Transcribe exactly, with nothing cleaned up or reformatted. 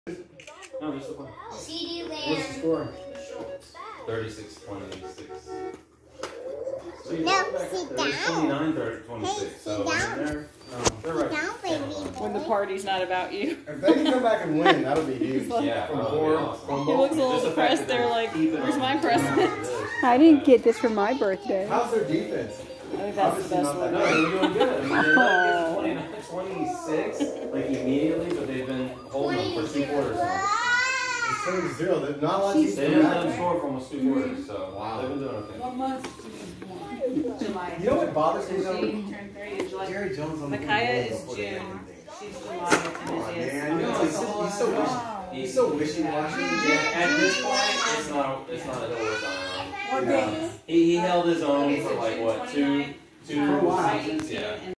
No, just the one. C D Land. What's the score? thirty-six twenty-six. So you No, go back sit there. It's twenty-nine, thirty, Hey, twenty-six. sit So down. they're, no, they're Sit right. down, baby When the boy. party's not about you. If they can come back and win, that'll be huge. Yeah, From oh, four, awesome. from He both. looks a little Just the fact depressed. that They're like, keeping where's them my down present? really I didn't get this for my birthday. How's their defense? I think that's the Obviously best not one. that No, they're doing good. I mean, they're Oh. not getting twenty-nine, twenty-six, like immediately, but they've been holding them for two quarters now. It's turning to zero. They're not a lot of teams They come didn't let them back. score for almost two quarters, so Wow. they've been doing okay. What month she was born? July. You know what bothers me She though? turned three in July. Jerry Jones on the Micaiah field is before they June. get anything. She's July. Come on, man. You know, he's, so, he's, so wish, he's so wishy-washy. Yeah, at this point, it's not, it's not a hill worth dying on. What Yeah. days? He, he held his own Okay, for so like, June what, two, twenty-ninth, two For a while. seasons? Yeah.